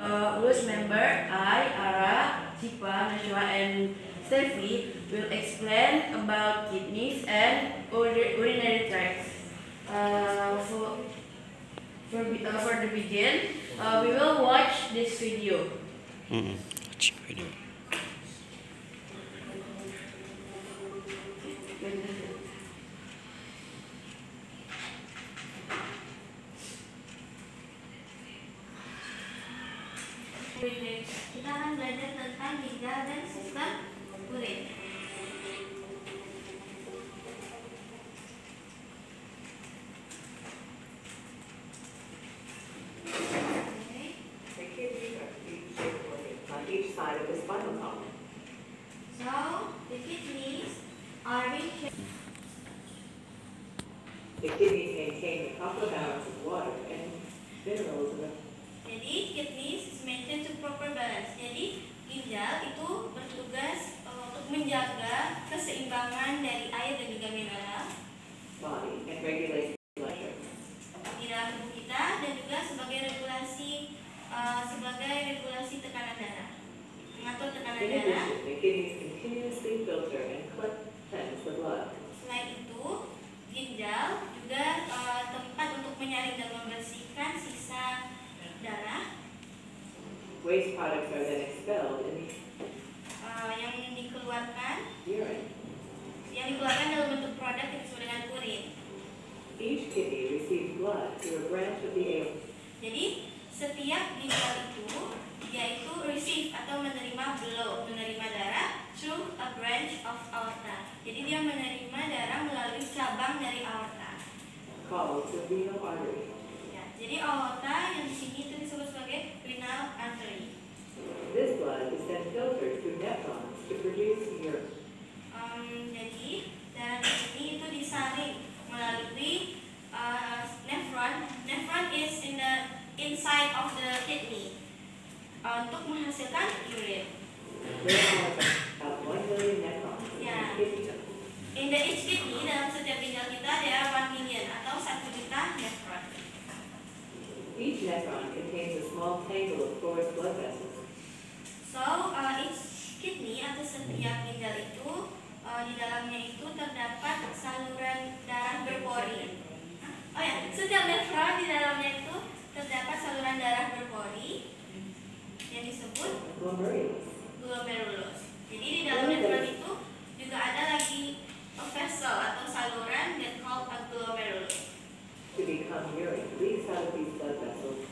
Ulus member I, Ara, Cipa, Nashwa, and Steffi will explain about kidneys and urinary tracts. For the begin, we will watch this video. Watching video. Kita akan belajar tentang ginjal dan sistem urin. The kidneys are shaped on each side of the spinal column. So the kidneys are shaped. The kidneys maintain the proper balance of water and minerals in the. Jadi kidneys is maintained to proper balance. Jadi ginjal itu bertugas untuk menjaga keseimbangan dari air dan juga mineral Body and regulate blood sugar. di dalam tubuh kita dan juga sebagai regulasi tekanan darah, mengatur tekanan In darah. addition, the kidneys continuously filter and cleanse the blood. Selain itu, ginjal juga tempat untuk menyaring dan membersihkan sisa darah Waste products are then expelled in the yang dikeluarkan urine. dalam bentuk produk yang disebut dengan urin. Each kidney receives blood through a branch of the aorta. Jadi setiap ginjal itu yaitu receive atau menerima darah through a branch of aorta. Jadi dia menerima darah melalui cabang dari aorta. Called the renal artery. Ya, jadi aorta yang di sini itu disebut sebagai renal artery. This blood is then filtered through nephrons to produce urine. Jadi darah di sini itu disaring melalui nephron. Nephron is in the inside of the kidney untuk menghasilkan urine. There are about 1 million nephrons in Yeah. the kidney. In the each kidney dalam setiap ginjal kita ada 1 million atau 1 juta nephron. Each nephron contains a small tangle of porous blood vessels. So each kidney atau setiap ginjal itu di dalamnya itu terdapat saluran darah berpori. Oh ya, setiap nephron di dalamnya itu terdapat saluran darah berpori yang disebut Glomerulus. glomerulus. Jadi di dalam nephron itu juga ada lagi a vessel atau saluran that called a glomerulus. To become urine leaks out of these blood vessels.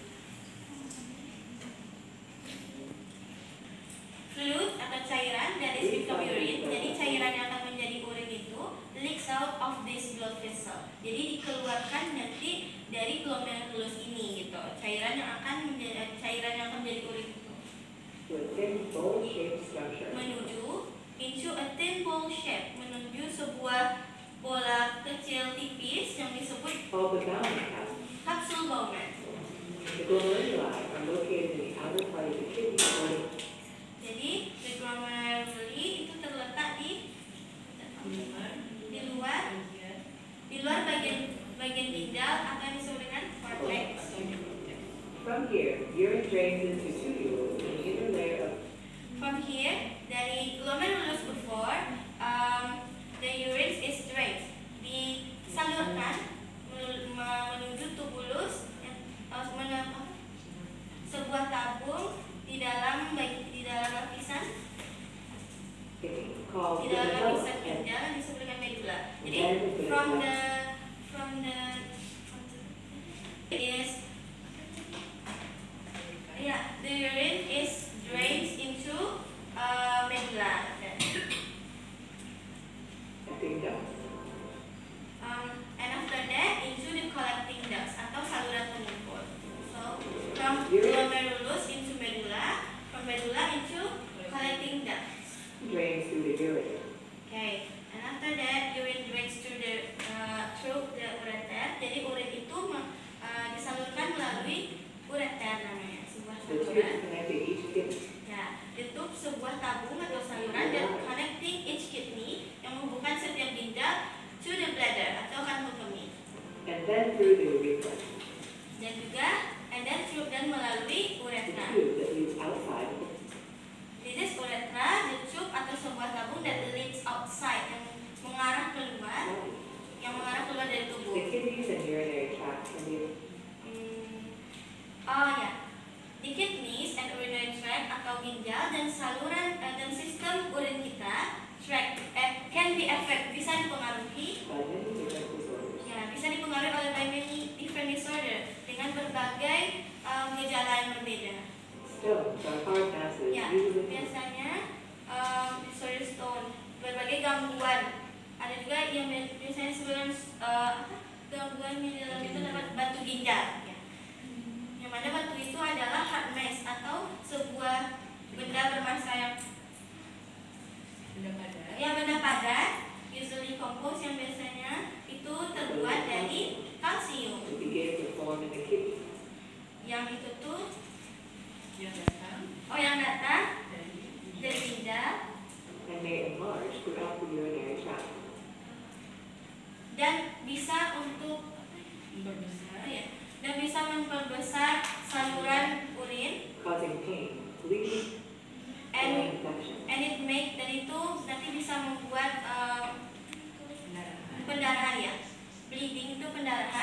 Fluid atau cairan dari become urine. Jadi cairan yang akan menjadi urin itu leaks out of this blood vessel. Jadi dikeluarkan nanti dari glomerulus ini gitu. Cairan yang akan menjadi urin itu To a thin bowl-shaped structure. menuju into a thin bowl shape, menuju sebuah bola kecil tipis yang disebut Called the Bowman capsule. kapsul Bowman. The glomeruli are located in the outer part of the kidney or Jadi the glomeruli itu terletak di luar bagian ginjal atau yang disebut dengan cortex. From here, urine drains into tubules in the inner layer of. From here, dari glomerulus before, the urine is drained, disalurkan menuju tubulus, sebuah tabung di dalam lapisan Called di the dalam medulla lapisan and ginjal yang disebut dengan medula. Jadi from the the urine is drained into medulla. collecting ducts. And after that into the collecting ducts atau saluran pengumpul. So from glomerulus into medulla, from medulla into collecting ducts. Drains through the ureter. Okay, and after that urine drains through the ureter. Jadi urin itu disalurkan melalui ureter namanya, sebuah The tubes saluran. connecting each kidney. Ya, itu sebuah tabung atau saluran dan connecting each kidney yang menghubungkan setiap ginjal to the bladder atau kantong kemih. And then through the urethra. Dan juga and then through dan melalui The uretra. tube that ginjal dan saluran dan sistem urin kita can be affected, bisa dipengaruhi by many different disorders. ya, bisa dipengaruhi oleh by many different disorder dengan berbagai gejala yang berbeda. Stones are hard masses Ya, usually biasanya disorder stone, berbagai gangguan. Ada juga yang biasanya sebenarnya gangguan yang di dalam itu dapat batu ginjal. Ya. Yang mana batu itu adalah hard mass atau sebuah benda bermassa yang benda padat, usually composed, yang biasanya itu terbuat dari kalsium. to begin to form in the kidney. Yang itu tuh yang datang dari ginjal And may enlarge throughout the urinary tract. dan bisa untuk dan bisa memperbesar saluran urin Causing pain, bleeding, and or infection. dan itu nanti bisa membuat pendarahan ya, bleeding itu pendarahan